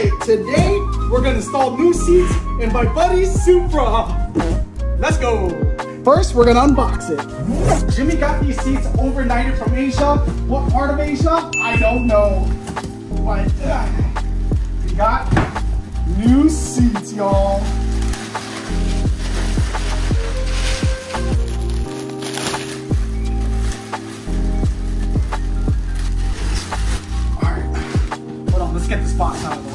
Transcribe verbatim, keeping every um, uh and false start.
right, today we're gonna install new seats in my buddy's Supra. Let's go. First, we're gonna unbox it. Jimmy got these seats overnighted from Asia. What part of Asia? I don't know. But uh, we got new seats, y'all. Alright, hold on, let's get this box out of the way.